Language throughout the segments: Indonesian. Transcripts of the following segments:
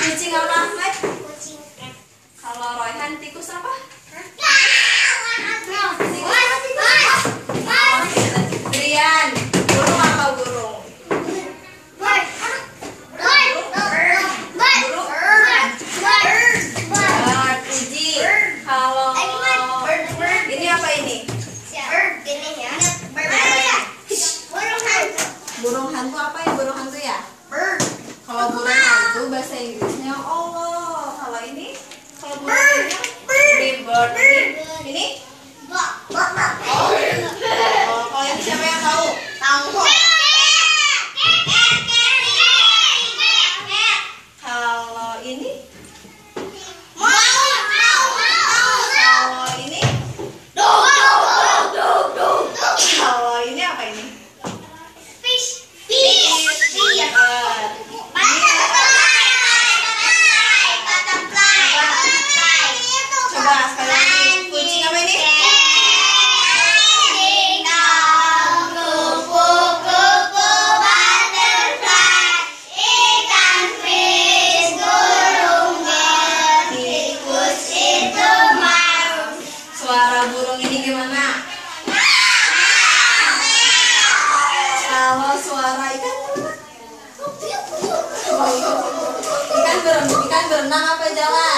Kucing apa, Ahmad? Kucing. Kalau Royhan tikus apa? Brian, burung apa burung? Uji. Kalau ini apa ini? Burung hantu apa ya? Burung hantu ya? Kalau burung hantu bahasa Inggrisnya Allah. Kalau ini? Kalau burungnya bird. Ini? Kalau ini siapa yang tahu? Kalau ini? Kalau ini? Kalau ini apa ini? Coba sekali lagi. Kucing apa ini? Suara burung ini gimana? Kalau suara ikan ikan berenang apa jalan?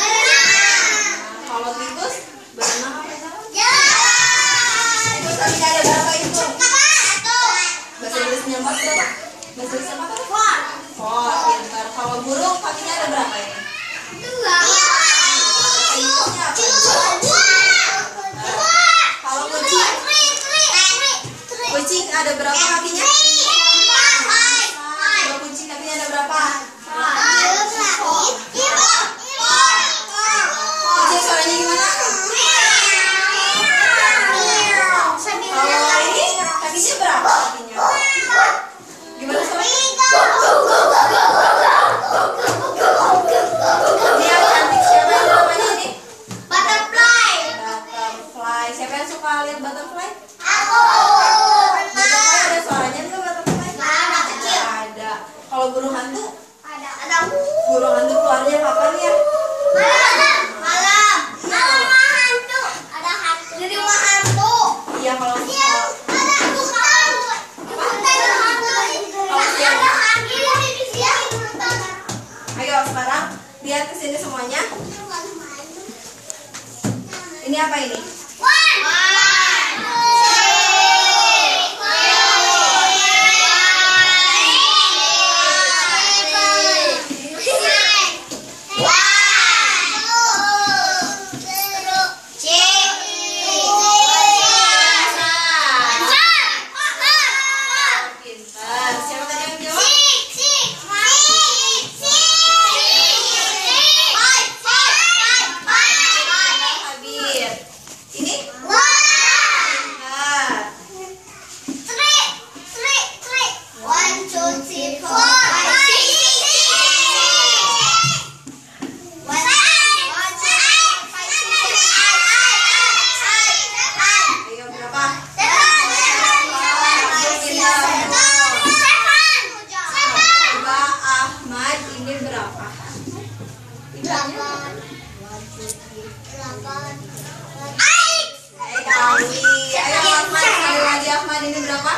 Kalau tikus berenang apa jalan? Tikus tadi ada berapa itu? Bahasa Inggrisnya berapa? Bahasa Inggrisnya apa? Four. Pintar. Kalau burung kakinya ada berapa ini? Kalau kucing ada berapa kakinya? Kalau kucing kakinya ada berapa? Kucing suaranya gimana? Kalau ini kakinya berapa kakinya? Gimana suaranya? Ini yang cantik siapa yang namanya ini? Butterfly. Siapa yang suka lihat butterfly? Aku. Butterfly ada suaranya nggak butterfly? Anak kecil. Ada. Kalau burung hantu? Ada. Burung hantu keluarnya kapan ya? Malam hantu. Ada hantu. Di rumah hantu. Iya kalau Ada siang. Ayo sekarang lihat ke sini semuanya. Ini apa ini? Pintar. Siapa tadi yang jawab? Habib. Ini? Pintar. Ayo berapa? Coba Ahmad ini berapa? Ayo Ahmad, sekali lagi Ahmad ini berapa?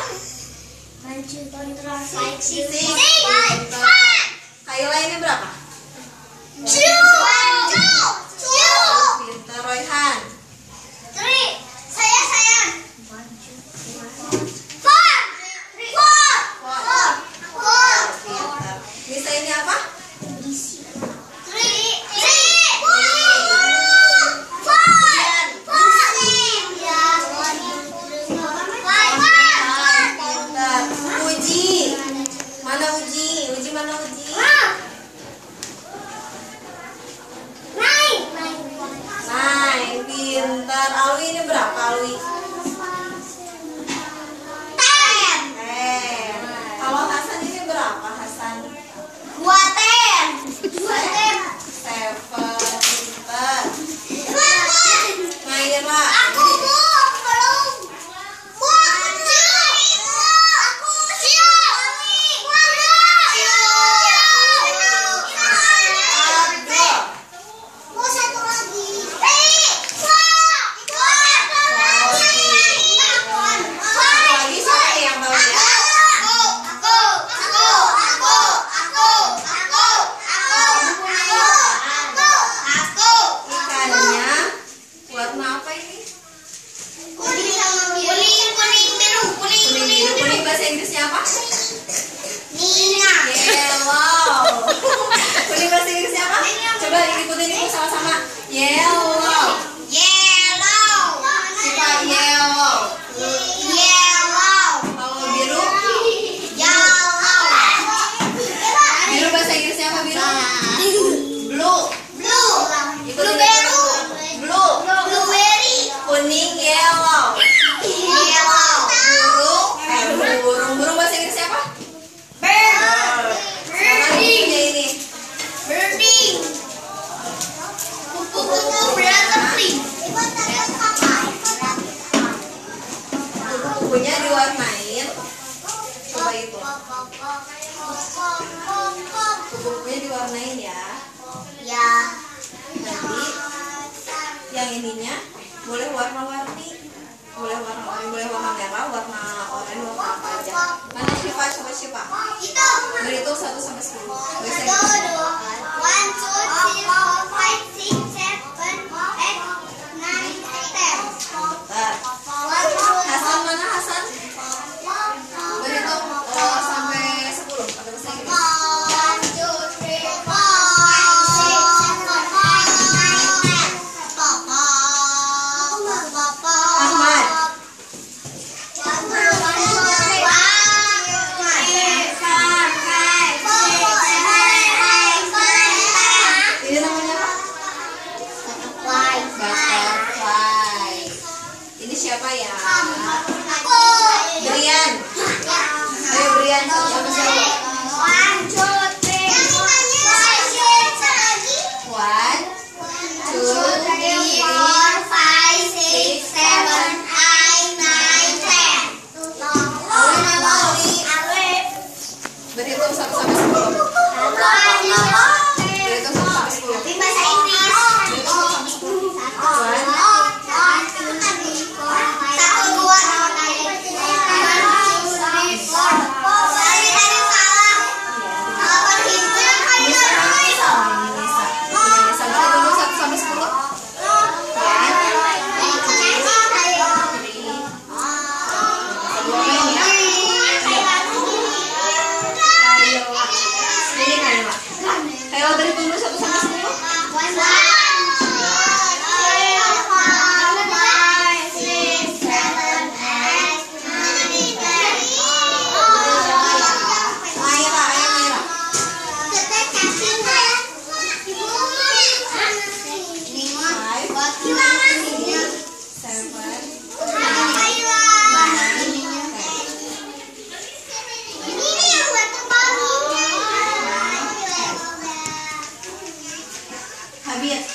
Kayla ini berapa? Pintar. Royhan. Pintar. Nisa ini apa? Pintar. Uji. Mana Uji? Uji mana Uji? Pintar. Alwi ini berapa Alwi? 10. Kalau Hasan ini berapa Hasan? 7. Pintar. Naira. ikutin ibu sama-sama. Yellow. Siapa yellow? Kalau biru? Biru bahasa Inggrisnya apa biru? Blue. Ikutin ibu. Blue. Kuning yellow. Burung bahasa Inggrisnya apa? Sekarang ikutin ini. Kukunya diwarnain. Coba itu. Kukunya diwarnain ya. Nanti yang ininya boleh warna-warni. Boleh warna-warni, boleh warna merah, warna oranye, warna apa aja. Mana Syifa? Coba Syifa. Berhitung 1 sampai 10. Bahasa Inggris. 1, 2, 3, 4, 5, 6, 7, 8, 9, 10. Bentar. Hasan mana Hasan? Berhitung sampai 10. Pakai bahasa Inggris. Ahmad. Ini namanya apa? Butterfly. Ini siapa ya? Brian. Ayo Brian, siapa siapa? 1, 2, 3, 4, 5, 6, 7, 8, 9, 10. Berhitung 1 sampai 10. Berhitung 1 sampai 10. Berhitung 1 sampai 10. 5, 6, 7, 8, 9, 10. Habis.